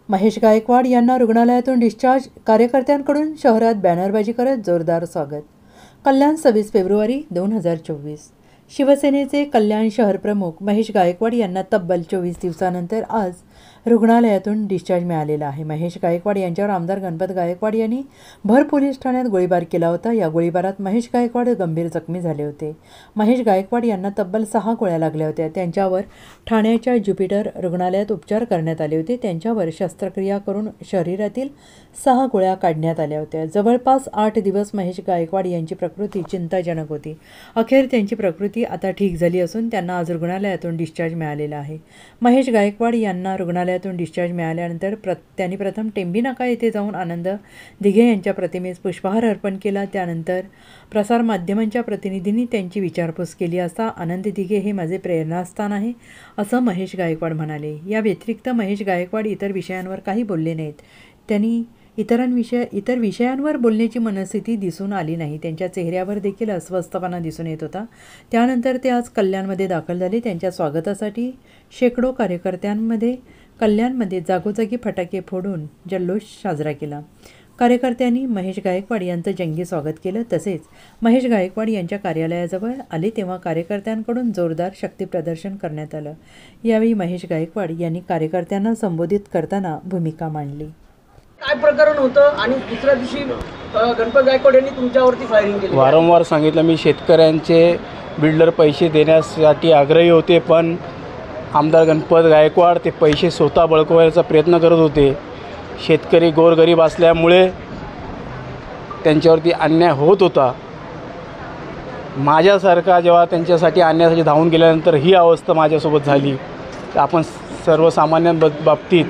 महेश गायकवाड यांना रुग्णालयातून डिस्चार्ज, कार्यकर्त्यांकडून शहरात बॅनरबाजी करत जोरदार स्वागत. कल्याण 26 फेब्रुवारी 2024. शिवसेनेचे कल्याण शहर प्रमुख महेश गायकवाड यांना तब्बल 24 दिवसानंतर आज रुग्णालयातून डिस्चार्ज मिळालेला आहे. महेश गायकवाड यांच्यावर आमदार गणपत गायकवाड यांनी भर पोलीस ठाण्यात गोळीबार केला होता. या गोळीबारात महेश गायकवाड गंभीर जखमी झाले होते. महेश गायकवाड यांना तब्बल 6 गोळ्या लागल्या होत्या. त्यांच्यावर ठाण्याच्या ज्युपिटर रुग्णालयात उपचार करण्यात आले होते. त्यांच्यावर शस्त्रक्रिया करून शरीरातील 6 गोळ्या काढण्यात आल्या होत्या. जवळपास 8 दिवस महेश गायकवाड यांची प्रकृती चिंताजनक होती. अखेर त्यांची प्रकृती आता ठीक झाली असून त्यांना आज रुग्णालयातून डिस्चार्ज मिळालेला आहे. महेश गायकवाड यांना रुग्णालयातून डिस्चार्ज मिळाल्यानंतर त्यांनी प्रथम टेंबी नाका येथे जाऊन आनंद दिघे यांच्या प्रतिमेस पुष्पहार अर्पण केला. त्यानंतर प्रसारमाध्यमांच्या प्रतिनिधींनी त्यांची विचारपूस केली असता आनंद दिघे हे माझे प्रेरणास्थान आहे असं महेश गायकवाड म्हणाले. या व्यतिरिक्त महेश गायकवाड इतर विषयांवर काही बोलले नाहीत. त्यांनी इतर विषयांवर बोलण्याची मनस्थिती दिसून आली नाही. त्यांच्या चेहऱ्यावर देखील अस्वस्थपणा दिसून येत होता. त्यानंतर ते आज कल्याणमध्ये दाखल झाले. त्यांच्या स्वागतासाठी शेकडो कार्यकर्त्यांमध्ये कल्याणमध्ये जागोजागी फटाके फोडून जल्लोष साजरा केला. कार्यकर्त्यांनी महेश गायकवाड यांचं जंगी स्वागत केलं. तसेच महेश गायकवाड यांच्या कार्यालयाजवळ आले तेव्हा कार्यकर्त्यांकडून जोरदार शक्तीप्रदर्शन करण्यात आलं. यावेळी महेश गायकवाड यांनी कार्यकर्त्यांना संबोधित करताना भूमिका मांडली. काय प्रकरण होतं आणि दुसऱ्या दिवशी गणपत गायकवाड यांनी तुमच्यावरती फायरिंग केली? वारंवार सांगितलं मी, शेतकऱ्यांचे बिल्डर पैसे देण्यासाठी आग्रही होते, पण आमदार गणपत गायकवाड ते पैसे स्वतः बळकवायचा प्रयत्न करत होते. शेतकरी गोरगरीब असल्यामुळे त्यांच्यावरती अन्याय होत होता. माझ्यासारखा जेव्हा त्यांच्यासाठी अन्यायासाठी धावून गेल्यानंतर ही अवस्था माझ्यासोबत झाली, तर आपण सर्वसामान्य बाबतीत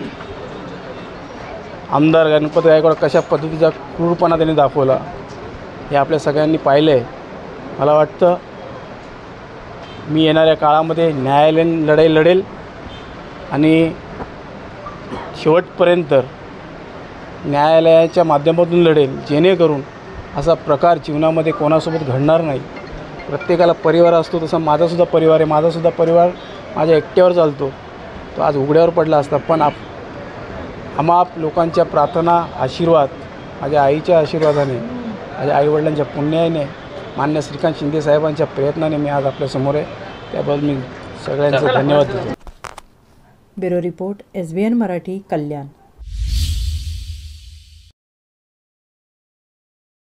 आमदार गणपत गायकवाड कशा पद्धतीचा क्रूरपणा त्यांनी दाखवला हे आपल्या सगळ्यांनी पाहिलं आहे. मला वाटतं मी येणाऱ्या काळामध्ये न्यायालयीन लढाई लढेल आणि शेवटपर्यंत न्यायालयाच्या माध्यमातून लढेल, जेणेकरून असा प्रकार जीवनामध्ये कोणासोबत घडणार नाही. प्रत्येकाला परिवार असतो, तसा माझासुद्धा परिवार आहे. माझासुद्धा परिवार माझ्या एकट्यावर चालतो. तो आज उघड्यावर पडला असता, पण आम्हा लोकांच्या प्रार्थना, आशीर्वाद, माझ्या आईच्या आशीर्वादाने, माझ्या आईवडिलांच्या पुण्याने, मान्य श्रीकांत शिंदे साहेबांच्या प्रयत्नाने मी आज आपल्यासमोर आहे. त्याबद्दल मी सगळ्यांचे धन्यवाद देतो. ब्युरो रिपोर्ट, SBN मराठी, कल्याण.